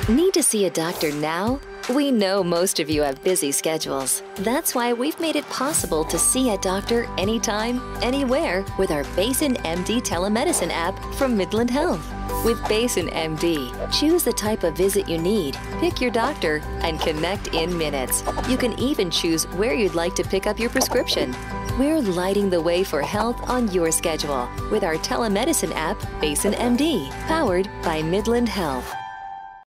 Need to see a doctor now? We know most of you have busy schedules. That's why we've made it possible to see a doctor anytime, anywhere with our Basin MD telemedicine app from Midland Health. With Basin MD, choose the type of visit you need, pick your doctor, and connect in minutes. You can even choose where you'd like to pick up your prescription. We're lighting the way for health on your schedule with our telemedicine app, Basin MD, powered by Midland Health.